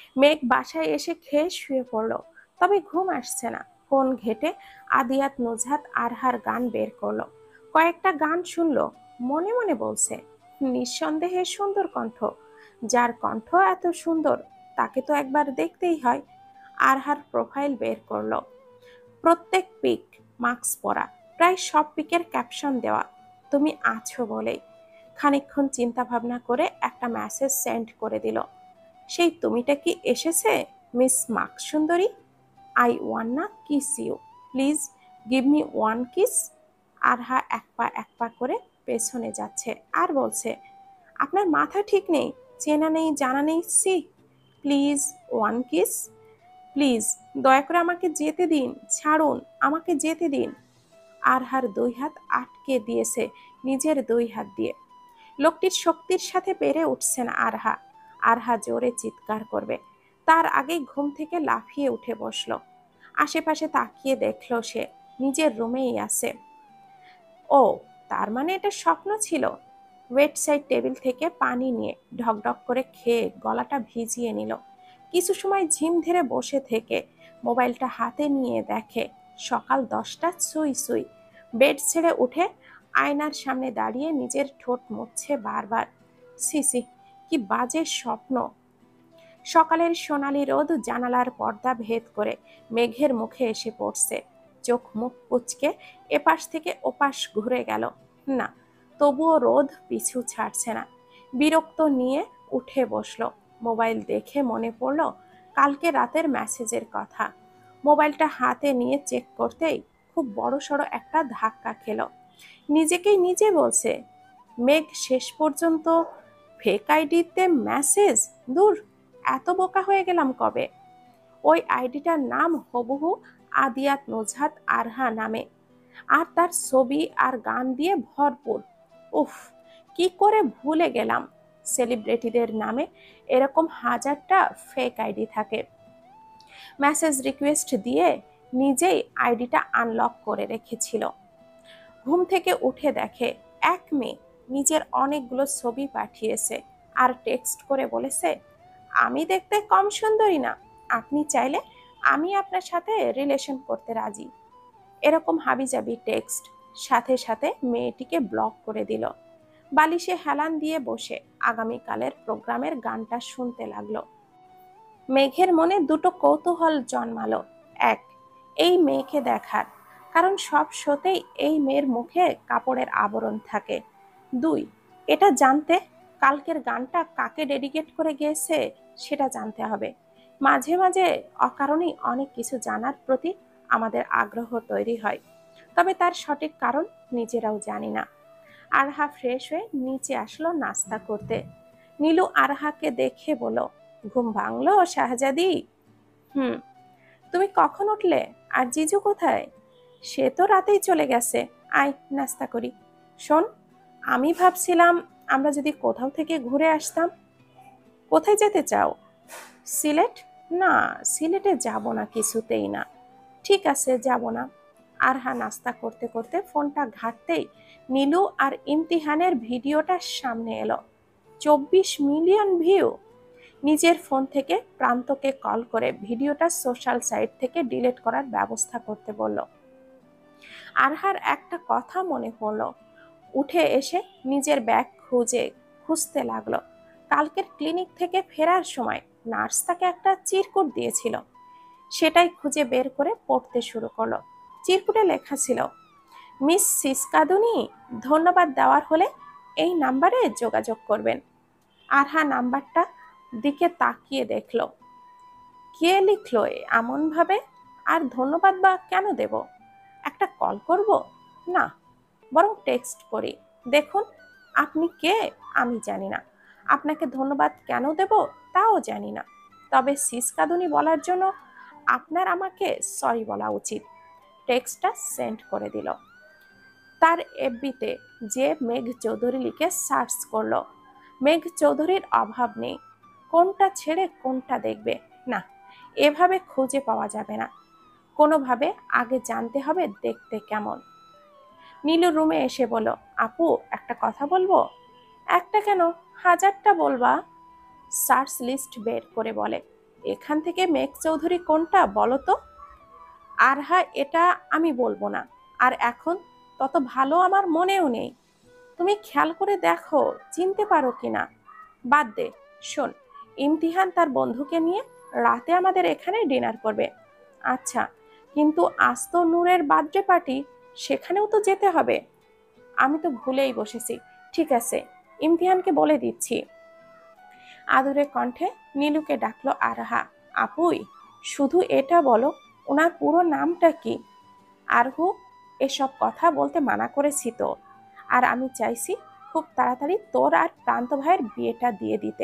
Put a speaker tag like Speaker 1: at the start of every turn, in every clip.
Speaker 1: মেঘ বাসায় এসে খেয়ে শুয়ে পড়ল, তবে ঘুম আসছে না। ফোন ঘেটে আদিয়াত নুজহাত আরহার গান বের করলো। কয়েকটা গান শুনলো, মনে মনে বলছে, নিঃসন্দেহে সুন্দর কণ্ঠ। যার কণ্ঠ এত সুন্দর তাকে তো একবার দেখতেই হয়। আরহার প্রোফাইল বের করলো। প্রত্যেক পিক মাস্ক পরা, প্রায় সব পিকের ক্যাপশন দেওয়া তুমি আছো বলেই। খানিকক্ষণ চিন্তা ভাবনা করে একটা মেসেজ সেন্ড করে দিল। সেই তুমিটা কি এসেছে মিস মাক সুন্দরী? I wanna kiss you, please give me one kiss. Arha এক পা করে পেছনে যাচ্ছে আর বলছে, আপনার মাথা ঠিক নেই, চেনা নেই জানা নেই, see please one kiss, please দয়া করে আমাকে যেতে দিন, ছাড়ুন, আমাকে যেতে দিন। আরহার দুই হাত আটকে দিয়েছে নিজের দুই হাত দিয়ে। লোকটির শক্তির সাথে পেরে উঠছে না আরহা। আরহা জোরে চিৎকার করবে, তার আগেই ঘুম থেকে লাফিয়ে উঠে বসলো। আশেপাশে তাকিয়ে দেখলো সে নিজের রুমেই আছে। ও, তার মানে এটা স্বপ্ন ছিল। ওয়েটসাইড টেবিল থেকে পানি নিয়ে ঢকঢক করে খেয়ে গলাটা ভিজিয়ে নিল। কিছু সময় ঝিম ধরে বসে থেকে মোবাইলটা হাতে নিয়ে দেখে সকাল 10টা সুই সুই। বেড ছেড়ে উঠে আয়নার সামনে দাঁড়িয়ে নিজের ঠোঁট মুছছে বারবার। সিসি, কি বাজে স্বপ্ন। সকালের সোনালি রোদ জানালার পর্দা ভেদ করে মেঘের মুখে এসে পড়ছে। চোখ মুখ কুঁচকে এপাশ থেকে ওপাশ ঘুরে গেল। না, তবুও রোদ পিছু ছাড়ছে না। বিরক্ত নিয়ে উঠে বসলো। মোবাইল দেখে মনে পড়ল কালকে রাতের মেসেজের কথা। মোবাইলটা হাতে নিয়ে চেক করতেই খুব বড়সড় একটা ধাক্কা খেল। নিজেকেই নিজে বলছে, মেঘ শেষ পর্যন্ত ফেক আইডিতে মেসেজ! দূর, এত বোকা হয়ে গেলাম কবে। ওই আইডিটার নাম হুবহু আদিয়াত নুজহাত আরহা নামে, আর তার ছবি আর গান দিয়ে ভরপুর। উফ, কি করে ভুলে গেলাম। সেলিব্রিটিদের নামে এরকম হাজারটা ফেক আইডি থাকে। মেসেজ রিকোয়েস্ট দিয়ে নিজেই আইডিটা আনলক করে রেখেছিল। ঘুম থেকে উঠে দেখে এক মেয়ে নিজের অনেকগুলো ছবি পাঠিয়েছে আর টেক্সট করে বলেছে, আমি দেখতে কম সুন্দরী না, আপনি চাইলে আমি আপনার সাথে রিলেশন করতে রাজি। এরকম হাবিজাবি টেক্সট। সাথে সাথে মেয়েটিকে ব্লক করে দিল। বালিশে হেলান দিয়ে বসে আগামীকালের প্রোগ্রামের গানটা শুনতে লাগলো। মেঘের মনে দুটো কৌতূহল জন্মালো। এক, এই মেয়েকে দেখার, কারণ সব শোতেই এই মেয়ের মুখে কাপড়ের আবরণ থাকে। দুই, এটা জানতে কালকের গানটা কাকে ডেডিকেট করে গেয়েছে সেটা জানতে হবে। মাঝে মাঝে অকারণেই অনেক কিছু জানার প্রতি আমাদের আগ্রহ তৈরি হয়, তবে তার সঠিক কারণ নিজেরাও জানি না। আরহা ফ্রেশ হয়ে নিচে আসলো নাস্তা করতে। নীলু আরহাকে দেখে বলল, ঘুম ভাঙলো শাহজাদি? হুম। তুমি কখন উঠলে? আর জিজু কোথায়? সে তো রাতেই চলে গেছে। আয় নাস্তা করি। শোন, আমি ভাবছিলাম আমরা যদি কোথাও থেকে ঘুরে আসতাম। কোথায় যেতে চাও? সিলেট? না, সিলেটে যাব না, কিছুতেই না। ঠিক আছে, যাব না। আরহা নাস্তা করতে করতে ফোনটা ঘাঁটতেই নীলু আর ইমতিহানের ভিডিওটা সামনে এলো। 24 মিলিয়ন ভিউ। নিজের ফোন থেকে প্রান্তকে কল করে ভিডিওটা সোশ্যাল সাইট থেকে ডিলিট করার ব্যবস্থা করতে বলল। আরহার একটা কথা মনে পড়ল। উঠে এসে নিজের ব্যাগ খুঁজতে লাগলো। কালকের ক্লিনিক থেকে ফেরার সময় নার্স তাকে একটা চিরকুট দিয়েছিল। সেটাই খুঁজে বের করে পড়তে শুরু করলো। চিরকুটে লেখা ছিল, মিস সিসকাদুনি, ধন্যবাদ দেওয়ার হলে এই নাম্বারে যোগাযোগ করবেন। আরহা নাম্বারটা দিকে তাকিয়ে দেখলো। কে লিখলো এমন ভাবে? আর ধন্যবাদ বা কেন দেব? একটা কল করব? না, বরং টেক্সট করি। দেখুন, আপনি কে আমি জানি না, আপনাকে ধন্যবাদ কেন দেব তাও জানি না, তবে সিসকাদুনি বলার জন্য আপনার আমাকে সরি বলা উচিত। টেক্সটটা সেন্ড করে দিল। তার এফবিতে যে মেঘ চৌধুরী লিখে সার্চ করলো। মেঘ চৌধুরীর অভাব নেই, কোনটা ছেড়ে কোনটা দেখবে না, এভাবে খুঁজে পাওয়া যাবে না। কোনোভাবে আগে জানতে হবে দেখতে কেমন। নীলু রুমে এসে বলল, আপু একটা কথা বলবো। একটা কেন, হাজারটা বলবা। সার্চ লিস্ট বের করে বলে, এখান থেকে মেঘ চৌধুরী কোনটা বলো তো? আরহা, এটা আমি বলবো না। আর এখন তত ভালো আমার মনেও নেই। তুমি খেয়াল করে দেখো চিনতে পারো কিনা। বাদ দে। শোন, ইমতিহান তার বন্ধুকে নিয়ে রাতে আমাদের এখানে ডিনার করবে। আচ্ছা, কিন্তু আজ তো নূরের বার্থডে পার্টি, সেখানেও তো যেতে হবে। আমি তো ভুলেই বসেছি। ঠিক আছে, ইমতিহানকে বলে দিচ্ছি। আদুরে কণ্ঠে নীলুকে ডাকলো আরহা। আপুই, শুধু এটা বলো, ওনার পুরো নামটা কি? আরহু, এসব কথা বলতে মানা করেছি তো। আর আমি চাইছি খুব তাড়াতাড়ি তোর আর প্রান্ত ভাইয়ের বিয়েটা দিয়ে দিতে।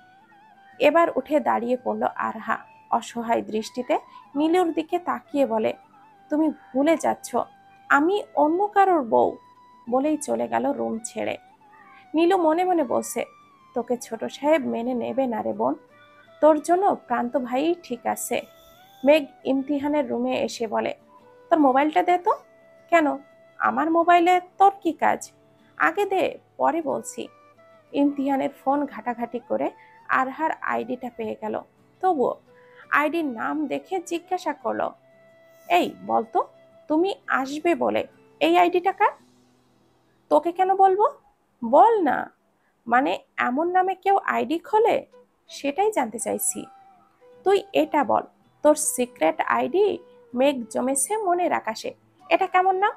Speaker 1: এবার উঠে দাঁড়িয়ে পড়ল আরহা, অসহায় দৃষ্টিতে নীলুর দিকে তাকিয়ে বলে, তুমি ভুলে যাচ্ছ আমি অন্য কারোর বউ। বলেই চলে গেল রুম ছেড়ে। নীলু মনে মনে বলছে, তোকে ছোট সাহেব মেনে নেবে না রে বোন, তোর জন্য প্রান্ত ভাইই ঠিক আছে। মেঘ ইমতিহানের রুমে এসে বলে, তোর মোবাইলটা দে তো। কেন? আমার মোবাইলে তোর কি কাজ? আগে দে, পরে বলছি। ইমতিহানের ফোন ঘাটাঘাটি করে আরহার আইডিটা পেয়ে গেল। তবুও আইডির নাম দেখে জিজ্ঞাসা করলো, এই বলতো, তুমি আসবে বলে এই আইডিটা কার? তোকে কেন বলবো? বল না। মানে এমন নামে কেউ আইডি খোলে? সেটাই জানতে চাইছি। তুই এটা বল, তোর সিক্রেট আইডি মেঘ জমেছে মনের আকাশে, এটা কেমন নাম?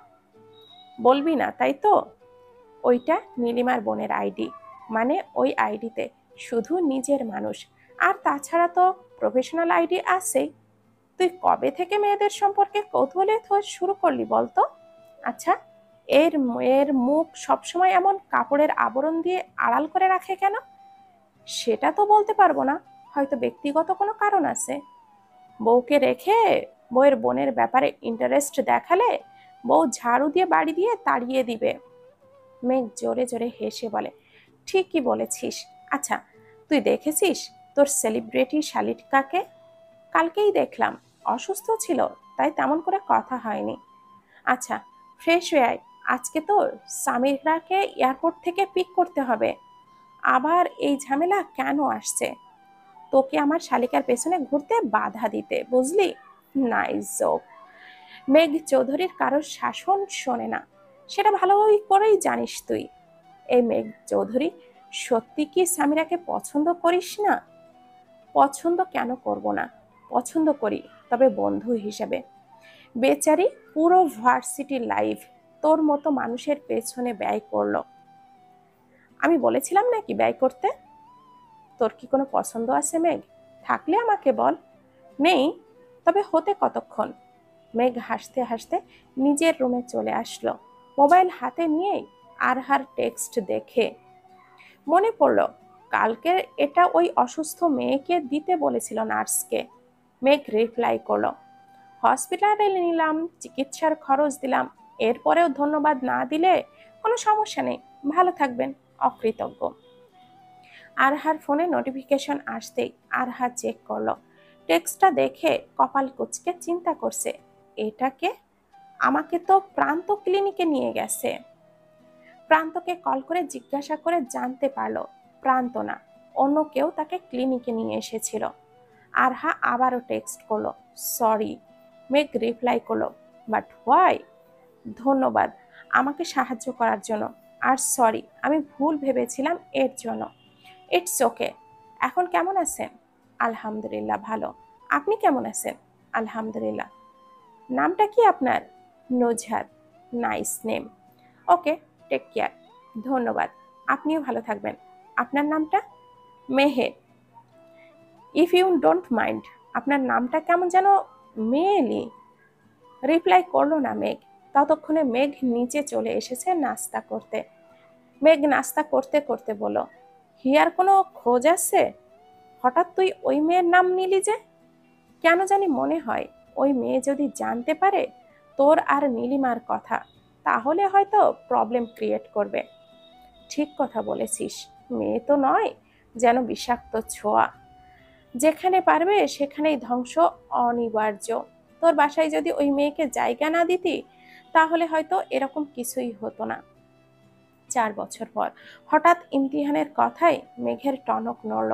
Speaker 1: বলবি না তাই তো? ওইটা নীলিমার বোনের আইডি। মানে ওই আইডিতে শুধু নিজের মানুষ, আর তাছাড়া তো প্রফেশনাল আইডি আছেই। তুই কবে থেকে মেয়েদের সম্পর্কে কৌতূহলী হতে শুরু করলি বলতো? আচ্ছা, এর এর মুখ সবসময় এমন কাপড়ের আবরণ দিয়ে আড়াল করে রাখে কেন? সেটা তো বলতে পারবো না, হয়তো ব্যক্তিগত কোনো কারণ আছে। বউকে রেখে বউয়ের বোনের ব্যাপারে ইন্টারেস্ট দেখালে বউ ঝাড়ু দিয়ে বাড়ি দিয়ে তাড়িয়ে দিবে। মেঘ জোরে জোরে হেসে বলে, ঠিকই বলেছিস। আচ্ছা, তুই দেখেছিস তোর সেলিব্রিটি শালিকাকে? কালকেই দেখলাম, অসুস্থ ছিল তাই তেমন করে কথা হয়নি। আচ্ছা, ফ্রেশ হয়ে আয়, আজকে তো সামিরাকে এয়ারপোর্ট থেকে পিক করতে হবে। আবার এই ঝামেলা কেন আসছে? তোকে আমার শালিকার পেছনে ঘুরতে বাধা দিতে, বুঝলি? Nice joke. মেঘ চৌধুরীর কারোর শাসন শোনে না, সেটা ভালো করেই জানিস তুই। এই মেঘ চৌধুরী, সত্যি কি সামিরাকে পছন্দ করিস না? পছন্দ কেন করব না, পছন্দ করি, তবে বন্ধু হিসেবে। বেচারি পুরো ভার্সিটি লাইফ তোর মতো মানুষের পেছনে ব্যয় করলো। আমি বলেছিলাম নাকি ব্যয় করতে? তোর কি কোনো পছন্দ আছে মেঘ? থাকলে আমাকে বল। নেই? তবে হতে কতক্ষণ? মেঘ হাসতে হাসতে নিজের রুমে চলে আসলো, মোবাইল হাতে নিয়েই আরহার টেক্সট দেখে মনে পড়লো কালকের এটা ওই অসুস্থ মেয়েকে দিতে বলেছিল নার্সকে। মেঘ রিপ্লাই করলো, হসপিটালে নিলাম, চিকিৎসার খরচ দিলাম, এরপরেও ধন্যবাদ না দিলে কোনো সমস্যা নেই, ভালো থাকবেন, অকৃতজ্ঞ। আরহার ফোনে নোটিফিকেশন আসতেই আরহা চেক করলো। টেক্সটটা দেখে কপাল কুঁচকে চিন্তা করছে, এটাকে আমাকে তো প্রান্ত ক্লিনিকে নিয়ে গেছে। প্রান্তকে কল করে জিজ্ঞাসা করে জানতে পারলো প্রান্ত না, অন্য কেউ তাকে ক্লিনিকে নিয়ে এসেছিল। আরহা আবারও টেক্সট করলো, সরি। মেঘ রিপ্লাই করলো, বাট হোয়াই? ধন্যবাদ আমাকে সাহায্য করার জন্য, আর সরি আমি ভুল ভেবেছিলাম এর জন্য। It's okay. এখন কেমন আছেন? আলহামদুলিল্লাহ ভালো। আপনি কেমন আছেন? আলহামদুলিল্লাহ। নামটা কি আপনার? Nuzhat. Nice name. Okay, take care. ধন্যবাদ, আপনিও ভালো থাকবেন। আপনার নামটা? Meher. If you don't mind. আপনার নামটা কেমন যেন মেয়েলি। রিপ্লাই করলো না মেঘ। ততক্ষণে মেঘ নিচে চলে এসেছে নাস্তা করতে। মেঘ নাস্তা করতে করতে বলল, হিয়ার কোনো খোঁজ আছে? হঠাৎ তুই ওই মেয়ের নাম নিলি যে? কেন জানি মনে হয় ওই মেয়ে যদি জানতে পারে তোর আর নীলিমার কথা, তাহলে হয়তো প্রবলেম ক্রিয়েট করবে। ঠিক কথা বলেছিস, মেয়ে তো নয়, যেন বিষাক্ত ছোঁয়া। যেখানে পারবে সেখানেই ধ্বংস অনিবার্য। তোর বাসায় যদি ওই মেয়েকে জায়গা না দিতি, তাহলে হয়তো এরকম কিছুই হতো না। 4 বছর পর হঠাৎ ইমতিহানের কথায় মেঘের টনক নড়ল।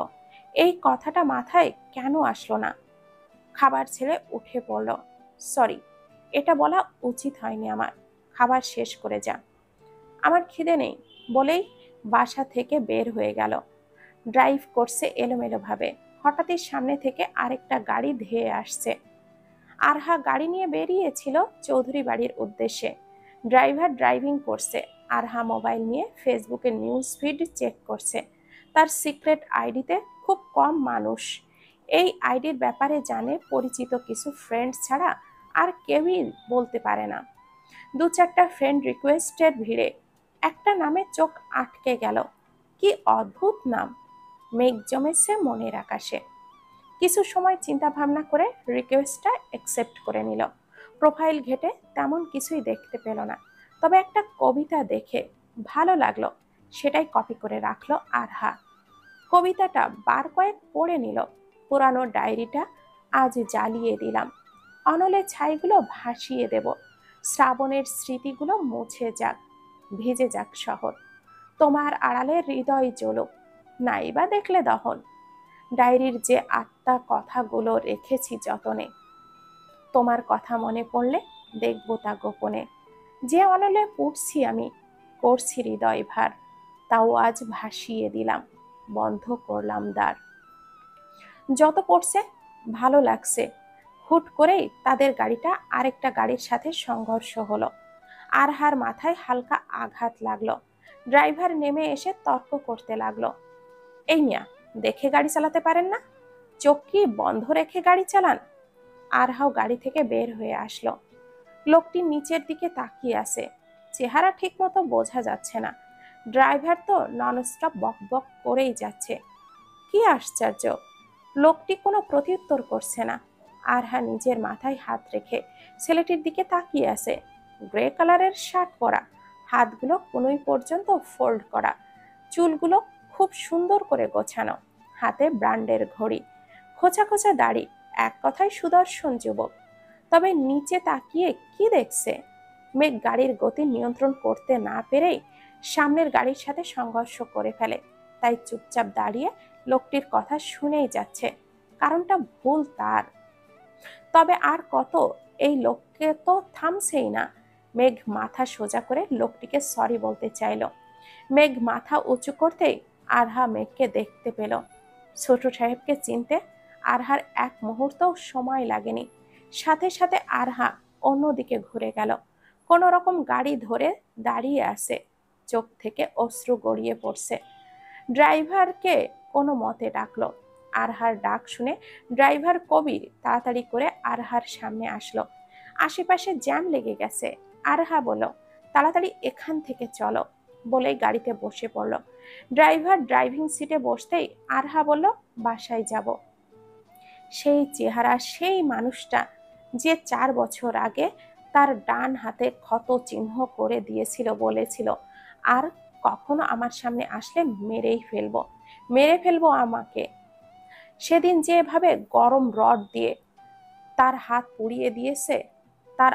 Speaker 1: এই কথাটা মাথায় কেন আসলো না? খাবার ছেড়ে উঠে পড়ল। সরি, এটা বলা উচিত হয়নি আমার। খাবার শেষ করে যা। আমার খিদে নেই বলেই বাসা থেকে বের হয়ে গেল। ড্রাইভ করছে এলোমেলো ভাবে। হঠাৎই সামনে থেকে আরেকটা গাড়ি ধেয়ে আসছে। আরহা গাড়ি নিয়ে বেরিয়েছিল চৌধুরী বাড়ির উদ্দেশ্যে। ড্রাইভার ড্রাইভিং করছে, আরহা মোবাইল নিয়ে ফেসবুকের নিউজ ফিড চেক করছে। তার সিক্রেট আইডিতে খুব কম মানুষ এই আইডির ব্যাপারে জানে, পরিচিত কিছু ফ্রেন্ড ছাড়া আর কেউই বলতে পারে না। দু চারটা ফ্রেন্ড রিকোয়েস্টের ভিড়ে একটা নামে চোখ আটকে গেল। কি অদ্ভুত নাম! মেঘ জমেছে মনের আকাশে। কিছু সময় চিন্তা ভাবনা করে রিকোয়েস্টটা অ্যাকসেপ্ট করে নিল। প্রোফাইল ঘেটে তেমন কিছুই দেখতে পেল না, তবে একটা কবিতা দেখে ভালো লাগলো, সেটাই কপি করে রাখলো আরহা। কবিতাটা বার কয়েক পড়ে নিল। পুরানো ডায়েরিটা আজ জ্বালিয়ে দিলাম, অনলে ছাইগুলো ভাসিয়ে দেব, শ্রাবণের স্মৃতিগুলো মুছে যাক, ভিজে যাক শহর, তোমার আড়ালে হৃদয় জ্বলুক, নাইবা দেখলে দহন। ডায়েরির যে আত্মা কথাগুলো রেখেছি যতনে, তোমার কথা মনে পড়লে দেখবো তা গোপনে। যে অনলে পড়ছি আমি, করছি হৃদয় ভার, তাও আজ ভাসিয়ে দিলাম, বন্ধ করলাম দ্বার। যত পড়ছে ভালো লাগছে, হুট করেই তাদের গাড়িটা আরেকটা গাড়ির সাথে সংঘর্ষ হলো। আরহার মাথায় হালকা আঘাত লাগলো। ড্রাইভার নেমে এসে তর্ক করতে লাগলো। এই মিয়া, দেখে গাড়ি চালাতে পারেন না? চোখ কি বন্ধ রেখে গাড়ি চালান? আরহাও গাড়ি থেকে বের হয়ে আসলো। লোকটি নিচের দিকে তাকিয়ে আছে, চেহারা ঠিক মতো বোঝা যাচ্ছে না। ড্রাইভার তো ননস্টপ বক বক করেই যাচ্ছে। কি আশ্চর্য, লোকটি কোনো প্রত্যুত্তর করছে না। আরহা নিজের মাথায় হাত রেখে ছেলেটির দিকে তাকিয়ে আছে। গ্রে কালারের শার্ট পরা, হাতগুলো কোনোই পর্যন্ত ফোল্ড করা, চুলগুলো খুব সুন্দর করে গোছানো, হাতে ব্র্যান্ডের ঘড়ি, খোঁচা খোঁচা দাড়ি, এক কথায় সুদর্শন যুবক। তবে নিচে তাকিয়ে কি দেখছে? মেঘ গাড়ির গতি নিয়ন্ত্রণ করতে না পেরেই সামনের গাড়ির সাথে সংঘর্ষ করে ফেলে। তাই চুপচাপ দাঁড়িয়ে লোকটির কথা শুনেই যাচ্ছে, কারণটা ভুল তার। তবে আর কত, এই লোককে তো থামছেই না। মেঘ মাথা সোজা করে লোকটিকে সরি বলতে চাইল। মেঘ মাথা উঁচু করতেই আরহা মেঘকে দেখতে পেল। ছোট সাহেবকে চিনতে আরহার এক মুহূর্তও সময় লাগেনি। সাথে সাথে আরহা অন্যদিকে ঘুরে গেল। কোন রকম গাড়ি ধরে দাঁড়িয়ে আছে, চোখ থেকে অশ্রু গড়িয়ে পড়ছে। ড্রাইভারকে কোনো মতে ডাকলো। আরহার ডাক শুনে ড্রাইভার কবির তাড়াতাড়ি করে আরহার সামনে আসলো। আশেপাশে জ্যাম লেগে গেছে। আরহা বলল, তাড়াতাড়ি এখান থেকে চলো, বলেই গাড়িতে বসে পড়ল। ড্রাইভার ড্রাইভিং সিটে বসতেই আরহা বলল, বাসায় যাব। সেই চেহারা, সেই মানুষটা যে 4 বছর আগে তার ডান হাতে ক্ষত চিহ্ন করে দিয়েছিল, বলেছিল আর কখনো আমার সামনে আসলে মেরে ফেলবো আমাকে। সেদিন যেভাবে গরম রড দিয়ে তার হাত পুড়িয়ে দিয়েছে, তার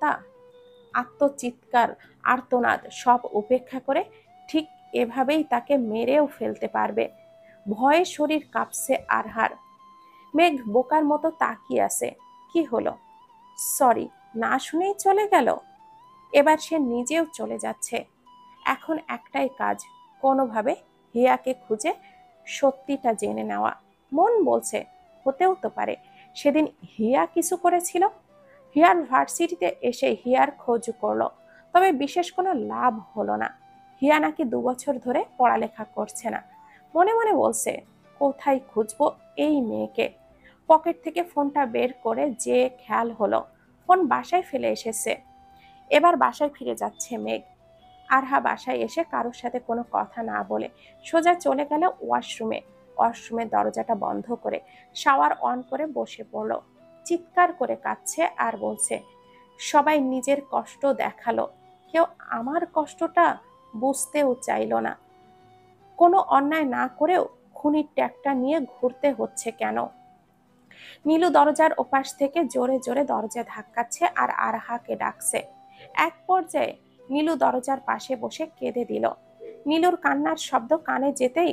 Speaker 1: আত্মচিৎকার, আর্তনাদ সব উপেক্ষা করে ঠিক এভাবেই তাকে মেরেও ফেলতে পারবে। ভয়ে শরীর কাঁপছে আরহার। মেঘ বোকার মতো তাকিয়ে আছে। কি হলো? সরি না শুনেই চলে গেল। এবার সে নিজেও চলে যাচ্ছে। এখন একটাই কাজ, কোনোভাবে হিয়াকে খুঁজে সত্যিটা জেনে নেওয়া। মন বলছে হতেও তো পারে সেদিন হিয়া কিছু করেছিল। হিয়ার ভার্সিটিতে এসে হিয়ার খোঁজ করলো, তবে বিশেষ কোনো লাভ হলো না। হিয়া নাকি 2 বছর ধরে পড়ালেখা করছে না। মনে মনে বলছে, কোথায় খুঁজবো এই মেয়েকে। পকেট থেকে ফোনটা বের করে যে খেয়াল হলো ফোন বাসায় ফেলে এসেছে। এবার বাসায় ফিরে যাচ্ছে মেঘ। আরহা বাসায় এসে কারোর সাথে কোনো কথা না বলে সোজা চলে গেল ওয়াশরুমে। ওয়াশরুমের দরজাটা বন্ধ করে শাওয়ার অন করে বসে পড়ল। চিৎকার করে কাঁদছে আর বলছে, সবাই নিজের কষ্ট দেখালো, কেউ আমার কষ্টটা বুঝতেও চাইল না। কোনো অন্যায় না করেও খুনির ট্যাগটা নিয়ে ঘুরতে হচ্ছে কেন? নীলু দরজার ওপাশ থেকে জোরে জোরে দরজা ধাক্কাচ্ছে আর আরহাকে ডাকছে। এক পর্যায়ে নীলু দরজার পাশে বসে কেঁদে দিল। নীলুর কান্নার শব্দ কানে যেতেই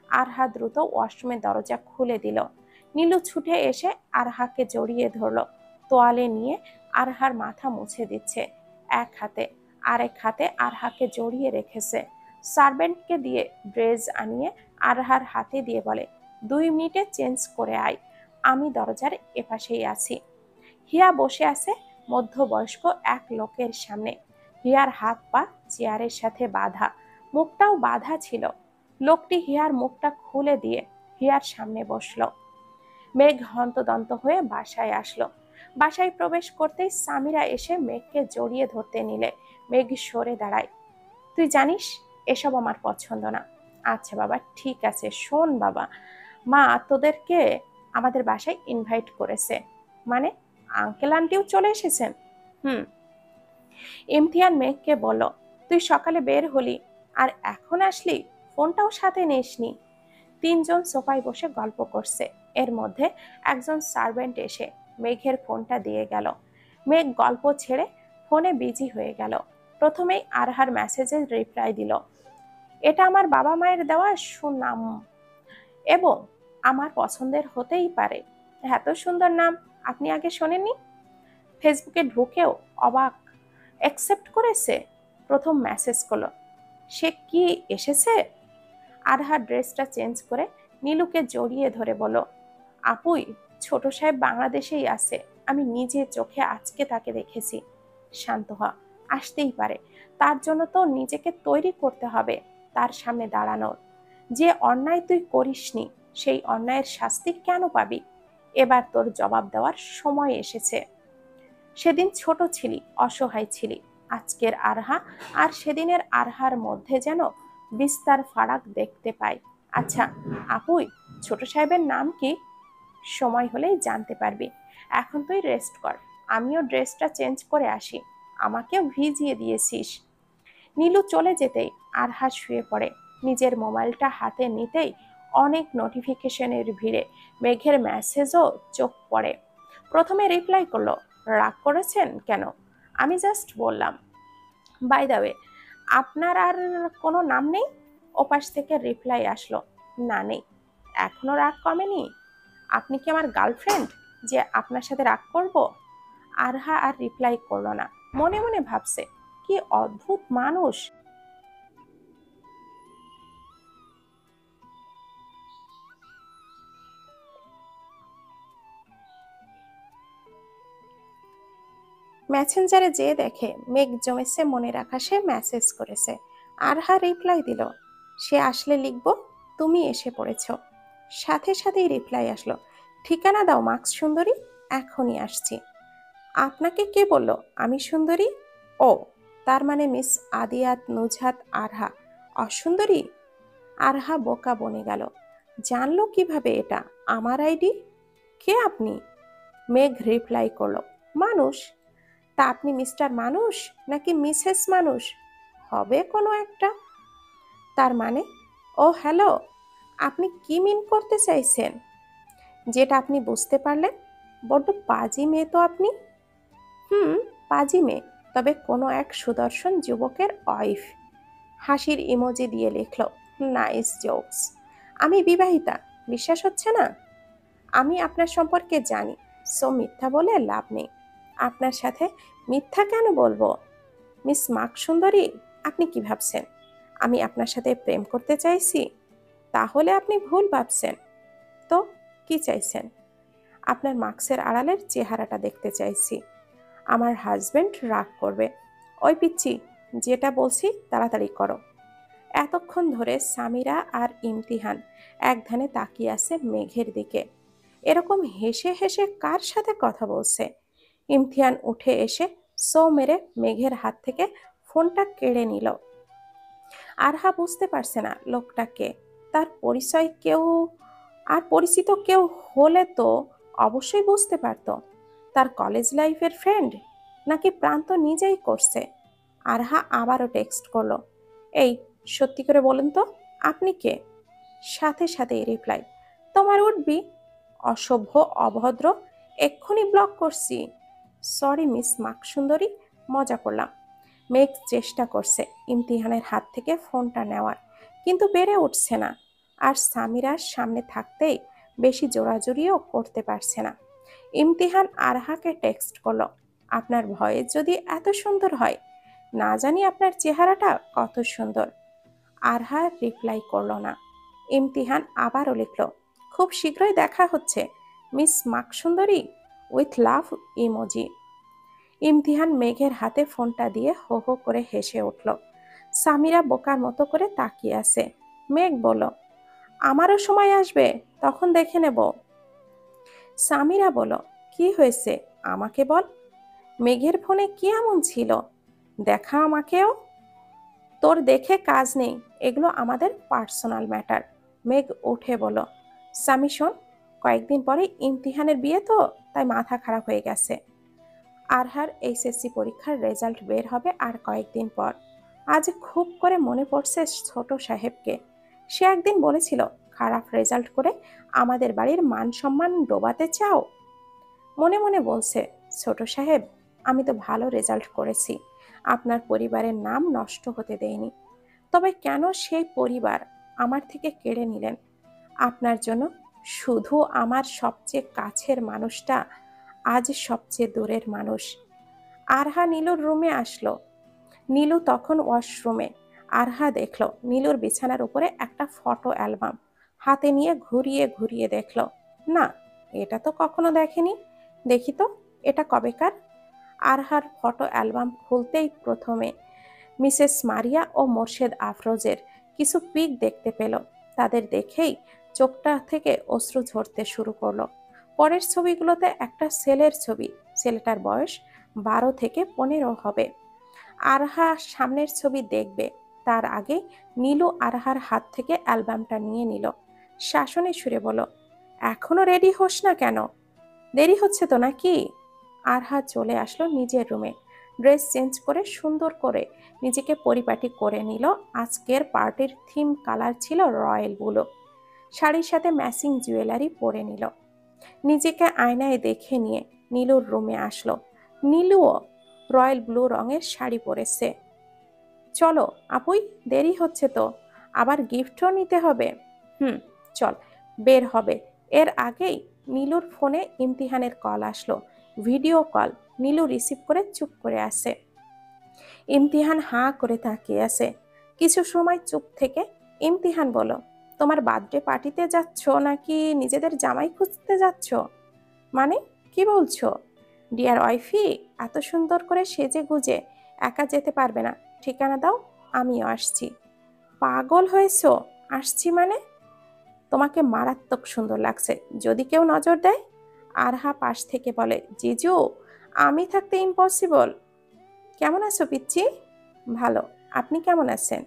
Speaker 1: আরহা দ্রুত ওয়াশরুমের দরজা খুলে দিল। নীলু ছুটে এসে আরহাকে জড়িয়ে ধরল। তোয়ালে নিয়ে আরহার মাথা মুছে দিচ্ছে এক হাতে, আরেক হাতে আরহাকে জড়িয়ে রেখেছে। সার্ভেন্টকে দিয়ে ড্রেস আনিয়ে আরহার হাতে দিয়ে বলে, 2 মিনিটে চেঞ্জ করে আয়, আমি দরজার এপাশেই আছি। হিয়া বসে আছে মধ্যবয়স্ক এক লোকের সামনে। হিয়ার হাত পা চেয়ারের সাথে বাঁধা, মুখটাও বাঁধা ছিল। লোকটি হিয়ার মুখটা খুলে দিয়ে হিয়ার সামনে বসলো। মেঘ হন্তদন্ত হয়ে বাসায় আসলো। বাসায় প্রবেশ করতেই সামিরা এসে মেঘকে জড়িয়ে ধরতে নিলে মেঘ সরে দাঁড়ায়। তুই জানিস এসব আমার পছন্দ না। আচ্ছা বাবা, ঠিক আছে। শোন বাবা, মা তোদেরকে আমাদের বাসায় ইনভাইট করেছে। মানে আঙ্কেল আন্টিও চলে এসেছেন? হুম। ইমতিয়ান মেঘকে বলল, তুই সকালে বের হলি আর এখন আসলি, ফোনটাও সাথে নিসনি। তিনজন সোফায় বসে গল্প করছে। এর মধ্যে একজন সার্ভেন্ট এসে মেঘের ফোনটা দিয়ে গেল। মেঘ গল্প ছেড়ে ফোনে বিজি হয়ে গেল। প্রথমেই আরহার মেসেজের রিপ্লাই দিল, এটা আমার বাবা মায়ের দেওয়া সুনাম এবং আমার পছন্দের হতেই পারে। এত সুন্দর নাম আপনি আগে শোনেননি? ফেসবুকে ঢুকেও অবাক, অ্যাকসেপ্ট করেছে। প্রথম মেসেজ করলো, সে কি এসেছে? আরহা ড্রেসটা চেঞ্জ করে নীলুকে জড়িয়ে ধরে বলল, আপুই, ছোট সাহেব বাংলাদেশেই আছে, আমি নিজে চোখে আজকে তাকে দেখেছি। শান্ত হ, আসতেই পারে। তার জন্য তো নিজেকে তৈরি করতে হবে তার সামনে দাঁড়ানোর। যে অন্যায় তুই করিসনি সেই অন্যায়ের শাস্তি কেন পাবি? এবার তোর জবাব দেওয়ার সময় এসেছে। সেদিন ছোট ছিলি, অসহায় ছিলি। আজকের আরহা আর সেদিনের আরহার মধ্যে যেন বিস্তার ফারাক দেখতে পাই। আচ্ছা আপুই, ছোট সাহেবের নাম কি? সময় হলেই জানতে পারবি। এখন তুই রেস্ট কর, আমিও ড্রেসটা চেঞ্জ করে আসি। আমাকেও ভিজিয়ে দিয়েছিস। নীলু চলে যেতেই আরহা শুয়ে পড়ে। নিজের মোবাইলটা হাতে নিতেই অনেক নোটিফিকেশনের ভিড়ে মেঘের মেসেজও চোখ পড়ে। প্রথমে রিপ্লাই করলো, রাগ করেছেন কেন? আমি জাস্ট বললাম, বাই দ্য ওয়ে, আপনার আর কোনো নাম নেই? ওপাশ থেকে রিপ্লাই আসলো, না নেই। এখনো রাগ কমেনি? আপনি কি আমার গার্লফ্রেন্ড যে আপনার সাথে রাগ করব? আরহা আর রিপ্লাই করলো না। মনে মনে ভাবছে, কি অদ্ভুত মানুষ। মেসেঞ্জারে যেয়ে দেখে মেঘ জমেছে মনে রাখা, সে মেসেজ করেছে। আরহা রিপ্লাই দিল, সে আসলে লিখবো, তুমি এসে পড়েছ। সাথে সাথেই রিপ্লাই আসলো, ঠিকানা দাও মাক্স সুন্দরী, এখনই আসছি। আপনাকে কে বলল আমি সুন্দরী? ও, তার মানে মিস আদিয়াত নুজহাত আরহা অসুন্দরী? আরহা বোকা বনে গেল। জানলো কিভাবে এটা আমার আইডি? কে আপনি? মেঘ রিপ্লাই করলো, মানুষ। তা আপনি মিস্টার মানুষ নাকি মিসেস মানুষ? হবে কোনো একটা। তার মানে, ও হ্যালো, আপনি কি মিন করতে চাইছেন? যেটা আপনি বুঝতে পারলেন। বড্ড পাজি মেয়ে তো আপনি। হুম, পাজি মেয়ে, তবে কোনো এক সুদর্শন যুবকের ওয়াইফ। হাসির ইমোজি দিয়ে লিখল, নাইস জোকস। আমি বিবাহিতা, বিশ্বাস হচ্ছে না? আমি আপনার সম্পর্কে জানি, সো মিথ্যা বলে লাভ নেই। আপনার সাথে মিথ্যা কেন বলবো? মিস মাক সুন্দরী, আপনি কি ভাবছেন আমি আপনার সাথে প্রেম করতে চাইছি? তাহলে আপনি ভুল ভাবছেন। তো কি চাইছেন? আপনার মার্কসের আড়ালের চেহারাটা দেখতে চাইছি। আমার হাজবেন্ড রাগ করবে। ওই পিচ্ছি, যেটা বলছি তাড়াতাড়ি করো। এতক্ষণ ধরে সামিরা আর ইমতিহান এক ধ্যানে তাকিয়ে আছে মেঘের দিকে। এরকম হেসে হেসে কার সাথে কথা বলছে? ইমতিহান উঠে এসে সো মেরে মেঘের হাত থেকে ফোনটা কেড়ে নিল। আরহা বুঝতে পারছে না লোকটাকে। তার পরিচয় কেউ আর পরিচিত কেউ হলে তো অবশ্যই বুঝতে পারতো। তার কলেজ লাইফের ফ্রেন্ড নাকি প্রান্ত নিজেই করছে। আরহা আবারও টেক্সট করলো, এই সত্যি করে বলুন তো আপনি কে? সাথে সাথেই রিপ্লাই, তোমার উঠবি, অসভ্য, অভদ্র, এক্ষুনি ব্লক করছি। সরি মিস মাক সুন্দরী, মজা করলাম। মেঘ চেষ্টা করছে ইমতিহানের হাত থেকে ফোনটা নেওয়ার, কিন্তু পেরে উঠছে না। আর সামিরার সামনে থাকতেই বেশি জোরাজুরিও করতে পারছে না। ইমতিহান আরহাকে টেক্সট করলো, আপনার ভয়েস যদি এত সুন্দর হয়, না জানি আপনার চেহারাটা কত সুন্দর। আরহা রিপ্লাই করলো না। ইমতিহান আবারও লিখল, খুব শীঘ্রই দেখা হচ্ছে মিস মাকসুন্দরী, উইথ লাভ ইমোজি। ইমতিহান মেঘের হাতে ফোনটা দিয়ে হো হো করে হেসে উঠল। সামিরা বোকার মতো করে তাকিয়ে আছে। মেঘ বলল, আমারও সময় আসবে, তখন দেখে নেব। সামিরা বলল, কি হয়েছে আমাকে বল, মেঘের ফোনে কি এমন ছিল, দেখা আমাকেও। তোর দেখে কাজ নেই, এগুলো আমাদের পার্সোনাল ম্যাটার। মেঘ উঠে বলল, সামি শোন, কয়েকদিন পরে ইমতিহানের বিয়ে তো, তাই মাথা খারাপ হয়ে গেছে। আরহার এইচএসসি পরীক্ষার রেজাল্ট বের হবে আর কয়েকদিন পর। আজ খুব করে মনে পড়ছে ছোট সাহেবকে। সে একদিন বলেছিল, খারাপ রেজাল্ট করে আমাদের বাড়ির মান সম্মান ডোবাতে চাও। মনে মনে বলছে, ছোট সাহেব, আমি তো ভালো রেজাল্ট করেছি, আপনার পরিবারের নাম নষ্ট হতে দেয়নি। তবে কেন সেই পরিবার আমার থেকে কেড়ে নিলেন? আপনার জন্য শুধু আমার সবচেয়ে কাছের মানুষটা আজ সবচেয়ে দূরের মানুষ। আরহা নীলুর রুমে আসলো। নীলু তখন ওয়াশরুমে। আরহা দেখল নীলুর বিছানার উপরে একটা ফটো অ্যালবাম। হাতে নিয়ে ঘুরিয়ে ঘুরিয়ে দেখল, না, এটা তো কখনো দেখেনি। দেখি তো, এটা কবেকার। আরহার ফটো অ্যালবাম খুলতেই প্রথমে মিসেস মারিয়া ও মোর্শেদ আফরোজের কিছু পিক দেখতে পেল। তাদের দেখেই চোখটা থেকে অশ্রু ঝরতে শুরু করলো। পরের ছবিগুলোতে একটা ছেলের ছবি, ছেলেটার বয়স 12 থেকে 15 হবে। আরহা সামনের ছবি দেখবে, তার আগে নীলু আরহার হাত থেকে অ্যালবামটা নিয়ে নিল। শাসনে সুরে বলল, এখনো রেডি হোস না কেন? দেরি হচ্ছে তো নাকি? আরহা চলে আসলো নিজের রুমে। ড্রেস চেঞ্জ করে সুন্দর করে নিজেকে পরিপাটি করে নিল। আজকের পার্টির থিম কালার ছিল রয়্যাল ব্লু। শাড়ির সাথে ম্যাচিং জুয়েলারি পরে নিল। নিজেকে আয়নায় দেখে নিয়ে নীলুর রুমে আসলো। নীলুও রয়্যাল ব্লু রঙের শাড়ি পরেছে। চলো আপুই, দেরি হচ্ছে তো, আবার গিফটও নিতে হবে। চল, বের হবে। এর আগেই নীলুর ফোনে ইমতিহানের কল আসলো, ভিডিও কল। নীলু রিসিভ করে চুপ করে আছে। ইমতিহান হাঁ করে তাকিয়ে আছে। কিছু সময় চুপ থেকে ইমতিহান বলল, তোমার বার্থডে পার্টিতে যাচ্ছ নাকি নিজেদের জামাই খুঁজতে যাচ্ছ? মানে কি বলছো? ডিয়ার ওয়াইফি, এত সুন্দর করে সেজে গুজে একা যেতে পারবে না, ঠিকানা দাও, আমিও আসছি। পাগল হয়েছো? আসছি মানে? তোমাকে মারাত্মক সুন্দর লাগছে, যদি কেউ নজর দেয়। আরহা পাশ থেকে বলে, জিজু, আমি থাকতে ইম্পসিবল। কেমন আছো পিচ্ছি? ভালো, আপনি কেমন আছেন?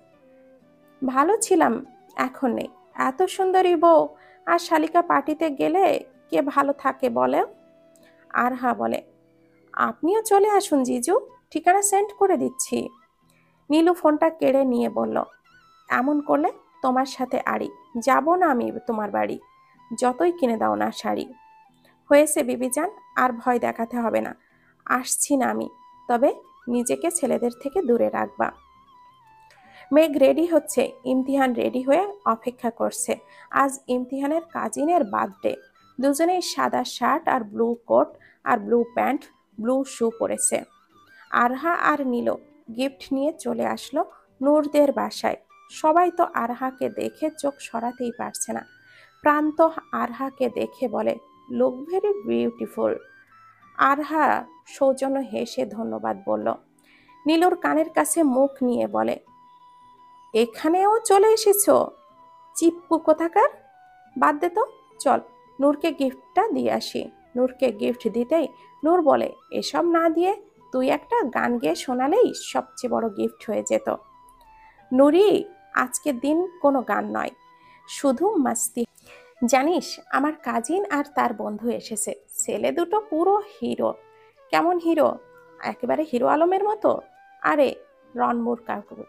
Speaker 1: ভালো ছিলাম, এখন নেই। এত সুন্দরী বউ আর শালিকা পার্টিতে গেলে কে ভালো থাকে বলে? আরহা বলে, আপনিও চলে আসুন জিজু, ঠিকানা সেন্ড করে দিচ্ছি। নীলু ফোনটা কেড়ে নিয়ে বলল, এমন করলে তোমার সাথে আড়ি, যাব না আমি তোমার বাড়ি, যতই কিনে দাও না শাড়ি। হয়েছে বিবিজান, আর ভয় দেখাতে হবে না, আসছি না আমি, তবে নিজেকে ছেলেদের থেকে দূরে রাখবা। মেঘ রেডি হচ্ছে, ইমতিহান রেডি হয়ে অপেক্ষা করছে। আজ ইমতিহানের কাজিনের বার্থডে। দুজনেই সাদা শার্ট আর ব্লু কোট আর ব্লু প্যান্ট, ব্লু শু পরেছে। আরহা আর নীলু গিফট নিয়ে চলে আসলো নূরদের বাসায়। সবাই তো আরহাকে দেখে চোখ সরাতেই পারছে না। প্রান্ত আরহাকে দেখে বলে, লুক ভেরি বিউটিফুল। আরহা সৌজন্য হেসে ধন্যবাদ বলল। নীলুর কানের কাছে মুখ নিয়ে বলে, এখানেও চলে এসেছো, চিপ্পু কোথাকার। বাদ দে তো, চল নূরকে গিফটটা দিয়ে আসি। নূরকে গিফট দিতেই নূর বলে, এসব না দিয়ে তুই একটা গান গেয়ে শোনালেই সবচেয়ে বড় গিফট হয়ে যেত। নুরি, আজকের দিন কোনো গান নয়, শুধু মাস্তি। জানিস, আমার কাজিন আর তার বন্ধু এসেছে, ছেলে দুটো পুরো হিরো। কেমন হিরো? একেবারে হিরো আলমের মতো। আরে রণবীর কাপুর।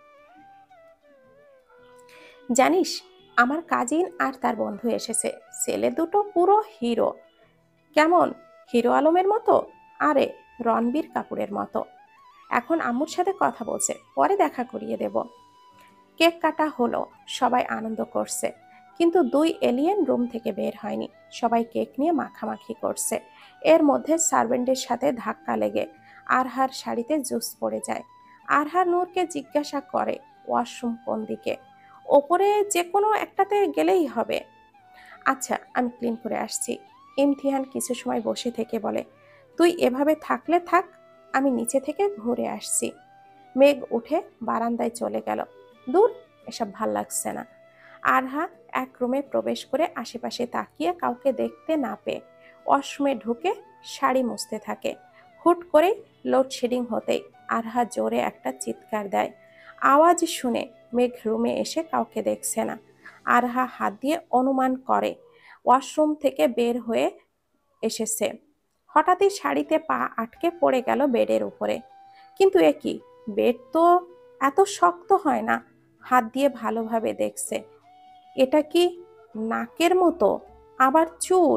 Speaker 1: জানিস, আমার কাজিন আর তার বন্ধু এসেছে, ছেলে দুটো পুরো হিরো। কেমন, হিরো আলমের মতো? আরে রণবীর কাপুরের মতো। এখন আম্মুর সাথে কথা বলছে, পরে দেখা করিয়ে দেব। কেক কাটা হলো, সবাই আনন্দ করছে। কিন্তু দুই এলিয়েন রুম থেকে বের হয়নি। সবাই কেক নিয়ে মাখামাখি করছে। এর মধ্যে সার্ভেন্টের সাথে ধাক্কা লেগে আরহার শাড়িতে জুস পড়ে যায়। আরহা নূরকে জিজ্ঞাসা করে ওয়াশরুম কোন দিকে। ওপরে যে কোনো একটাতে গেলেই হবে। আচ্ছা, আমি ক্লিন করে আসছি। ইমতিহান কিছু সময় বসে থেকে বলে, তুই এভাবে থাকলে থাক, আমি নিচে থেকে ঘুরে আসছি। মেঘ উঠে বারান্দায় চলে গেল। দূর, এসব ভাল লাগছে না। আরহা এক রুমে প্রবেশ করে আশেপাশে তাকিয়ে কাউকে দেখতে না পেয়ে ওয়াশরুমে ঢুকে শাড়ি মুছতে থাকে। হুট করে লোডশেডিং হতেই আরহা জোরে একটা চিৎকার দেয়। আওয়াজ শুনে মেঘ রুমে এসে কাউকে দেখছে না। আরহা হাত দিয়ে অনুমান করে ওয়াশরুম থেকে বের হয়ে এসেছে। হঠাৎই শাড়িতে পা আটকে পড়ে গেল বেডের উপরে। কিন্তু এ কি, বেড তো এত শক্ত হয় না। হাত দিয়ে ভালোভাবে দেখছে, এটা কি নাকের মতো, আবার চুল।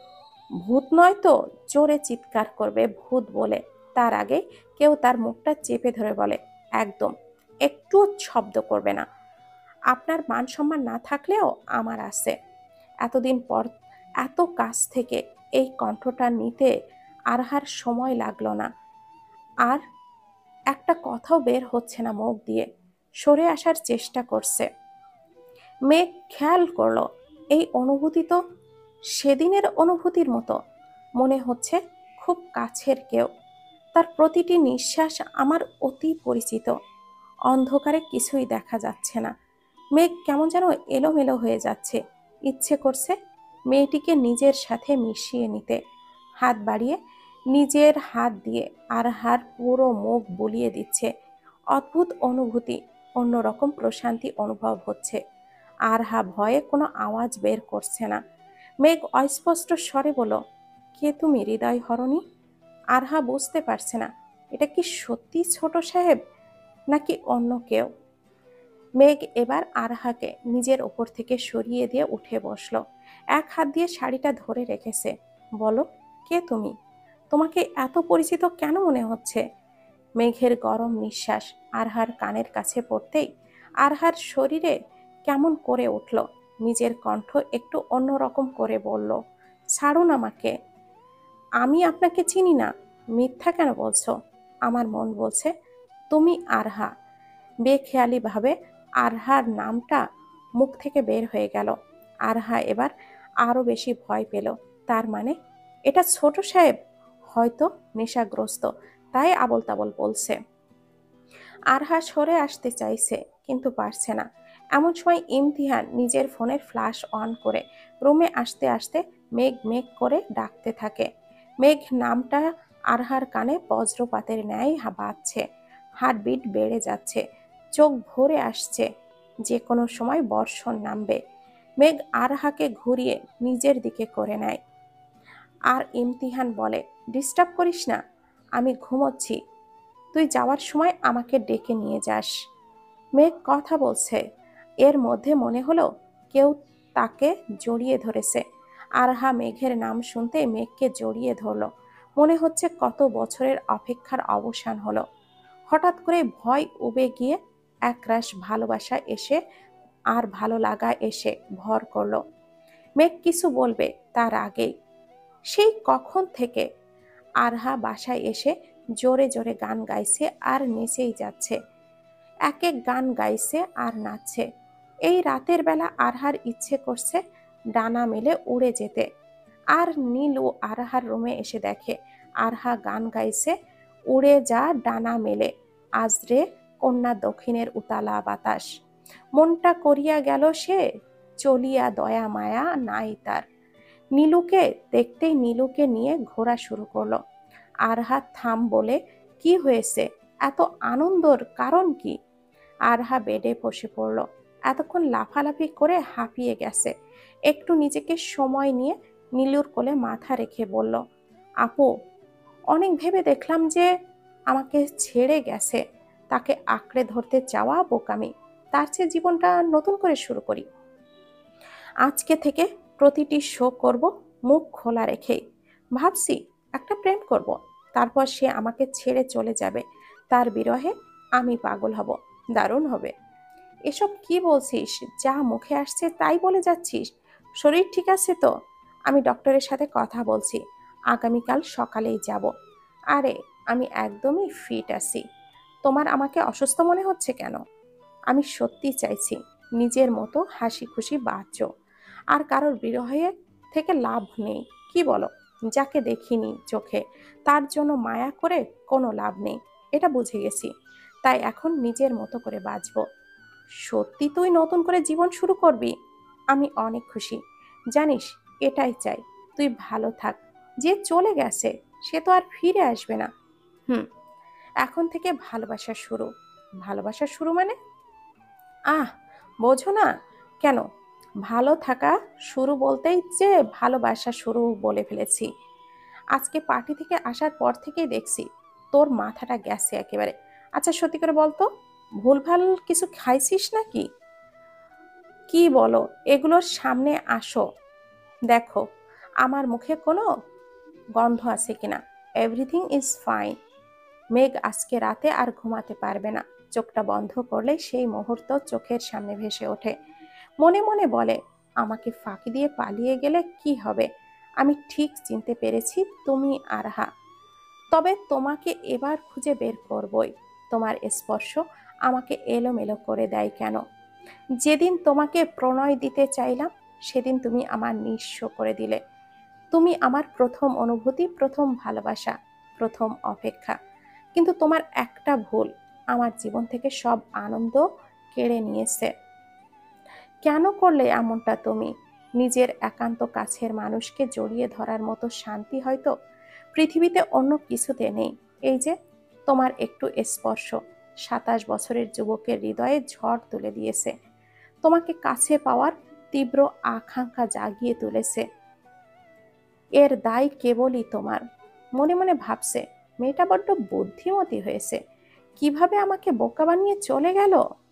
Speaker 1: ভূত নয় তো? জোরে চিৎকার করবে ভূত বলে তার আগে কেউ তার মুখটা চেপে ধরে বলে, একদম, একটুও শব্দ করবে না। আপনার মান সম্মান না থাকলেও আমার আছে। এতদিন পর এত কাছ থেকে এই কণ্ঠটা নিতে আরহার সময় লাগলো না। আর একটা কথাও বের হচ্ছে না মুখ দিয়ে। সরে আসার চেষ্টা করছে। মেঘ খেয়াল করলো এই অনুভূতি তো সেদিনের অনুভূতির মতো। মনে হচ্ছে খুব কাছের কেউ। তার প্রতিটি নিঃশ্বাস আমার অতি পরিচিত। অন্ধকারে কিছুই দেখা যাচ্ছে না। মেঘ কেমন যেন এলোমেলো হয়ে যাচ্ছে। ইচ্ছে করছে মেয়েটিকে নিজের সাথে মিশিয়ে নিতে। হাত বাড়িয়ে নিজের হাত দিয়ে আরহার পুরো মুখ বুলিয়ে দিচ্ছে। অদ্ভুত অনুভূতি, অন্যরকম প্রশান্তি অনুভব হচ্ছে। আরহা ভয়ে কোনো আওয়াজ বের করছে না। মেঘ অস্পষ্ট স্বরে বলল, কে তুমি হৃদয় হরণী? আরহা বুঝতে পারছে না এটা কি সত্যি ছোট সাহেব নাকি অন্য কেউ। মেঘ এবার আরহাকে নিজের ওপর থেকে সরিয়ে দিয়ে উঠে বসলো। এক হাত দিয়ে শাড়িটা ধরে রেখেছে। বলো, কে তুমি? তোমাকে এত পরিচিত কেন মনে হচ্ছে? মেঘের গরম নিঃশ্বাস আরহার কানের কাছে পড়তেই আরহার শরীরে কেমন করে উঠল। নিজের কণ্ঠ একটু অন্যরকম করে বলল, ছাড়ুন আমাকে। আমি আপনাকে চিনি না। মিথ্যা কেন বলছো? আমার মন বলছে তুমি আরহা। বেখেয়ালিভাবে আরহার নামটা মুখ থেকে বের হয়ে গেল। আরহা এবার আরো বেশি ভয় পেল। তার মানে এটা ছোট সাহেব হয়তো নেশাগ্রস্ত, তাই আবল তাবল বলছে। আরহা সরে আসতে চাইছে কিন্তু পারছে না। এমন সময় ইমতিহান নিজের ফোনের ফ্ল্যাশ অন করে রুমে আসতে আসতে মেঘ মেঘ করে ডাকতে থাকে। মেঘ নামটা আরহার কানে বজ্রপাতের ন্যায় বাজছে। হার্টবিট বেড়ে যাচ্ছে, চোখ ভরে আসছে, যে কোনো সময় বর্ষণ নামবে। মেঘ আরহাকে ঘুরিয়ে নিজের দিকে করে নেয়। আর ইমতিহান বলে, ডিস্টার্ব করিস না, আমি ঘুমোচ্ছি। তুই যাওয়ার সময় আমাকে ডেকে নিয়ে যাস। মেঘ কথা বলছে, এর মধ্যে মনে হলো কেউ তাকে জড়িয়ে ধরেছে। আরহা মেঘের নাম শুনতে মেঘকে জড়িয়ে ধরল। মনে হচ্ছে কত বছরের অপেক্ষার অবসান হলো। হঠাৎ করে ভয় উবে গিয়ে একরাশ ভালোবাসা এসে আর ভালো লাগা এসে ভর করলো। মেঘ কিছু বলবে তার আগেই সেই কখন থেকে আরহা বাসায় এসে জোরে জোরে গান গাইছে আর নেচেই যাচ্ছে। এক এক গান গাইছে আর নাচছে। এই রাতের বেলা আরহার ইচ্ছে করছে ডানা মেলে উড়ে যেতে। আর নীলু আরহার রুমে এসে দেখে আরহা গান গাইছে, উড়ে যা ডানা মেলে আজরে কন্যা দক্ষিণের উতালা বাতাস। মনটা করিয়া গেল সে চলিয়া, দয়া মায়া নাই তার। নীলুকে দেখতেই নীলুকে নিয়ে ঘোরা শুরু করলো। আরহা থাম বলে, কি হয়েছে? এত আনন্দর কারণ কি? আরহা বেডে বসে পড়ল। এতক্ষণ লাফালাফি করে হাঁপিয়ে গেছে। একটু নিজেকে সময় নিয়ে নীলুর কোলে মাথা রেখে বলল, আপু, অনেক ভেবে দেখলাম যে আমাকে ছেড়ে গেছে, তাকে আঁকড়ে ধরতে চাওয়া বোকামি। তার চেয়ে জীবনটা নতুন করে শুরু করি। আজকে থেকে প্রতিটি শো করব মুখ খোলা রেখেই। ভাবছি একটা প্রেম করব, তারপর সে আমাকে ছেড়ে চলে যাবে। তার বিরহে আমি পাগল হব। দারুণ হবে। এসব কি বলছিস? যা মুখে আসছে তাই বলে যাচ্ছিস। শরীর ঠিক আছে তো? আমি ডক্টরের সাথে কথা বলছি, আগামীকাল সকালেই যাব। আরে, আমি একদমই ফিট আছি। তোমার আমাকে অসুস্থ মনে হচ্ছে কেন? আমি সত্যি চাইছি নিজের মতো হাসি খুশি বাঁচো, আর কারোর বিরহে থেকে লাভ নেই। কি বলো? যাকে দেখিনি চোখে তার জন্য মায়া করে কোনো লাভ নেই, এটা বুঝে গেছি। তাই এখন নিজের মতো করে বাঁচবো। সত্যি তুই নতুন করে জীবন শুরু করবি? আমি অনেক খুশি। জানিস, এটাই চাই, তুই ভালো থাক। যে চলে গেছে সে তো আর ফিরে আসবে না। হুম, এখন থেকে ভালোবাসা শুরু। ভালোবাসা শুরু মানে? আহ, বোঝো না কেন? ভালো থাকা শুরু বলতেই যে ভালোবাসা শুরু বলে ফেলেছি। আজকে পার্টি থেকে আসার পর থেকেই দেখছি তোর মাথাটা গেছে একেবারে। আচ্ছা সত্যি করে বলতো, ভুলভাল কিছু খাইছিস নাকি? কি বলো? এগুলোর সামনে আসো, দেখো আমার মুখে কোনো গন্ধ আছে কিনা। Everything is fine. মেঘ আজকে রাতে আর ঘুমাতে পারবে না। চোখটা বন্ধ করলে সেই মুহূর্ত চোখের সামনে ভেসে ওঠে। মনে মনে বলে, আমাকে ফাঁকি দিয়ে পালিয়ে গেলে কি হবে? আমি ঠিক চিনতে পেরেছি তুমি আরহা। তবে তোমাকে এবার খুঁজে বের করবই। তোমার স্পর্শ আমাকে এলোমেলো করে দেয় কেন? যেদিন তোমাকে প্রণয় দিতে চাইলাম সেদিন তুমি আমার নিঃস্ব করে দিলে। তুমি আমার প্রথম অনুভূতি, প্রথম ভালোবাসা, প্রথম অপেক্ষা। কিন্তু তোমার একটা ভুল আমার জীবন থেকে সব আনন্দ কেড়ে নিয়েছে। কেন করলে এমনটা তুমি? নিজের একান্ত কাছের মানুষকে জড়িয়ে ধরার মতো শান্তি হয়তো পৃথিবীতে অন্য কিছুতে নেই। এই যে তোমার একটু স্পর্শ 27 বছরের যুবকের হৃদয়ে ঝড় তুলে দিয়েছে। তোমাকে কাছে পাওয়ার তীব্র আকাঙ্ক্ষা জাগিয়ে তুলেছে। এর দায় কেবলই তোমার। মনে মনে ভাবছে, মেয়েটা বড্ড বুদ্ধিমতী হয়েছে, কিভাবে আমাকে বোকা বানিয়ে চলে গেল।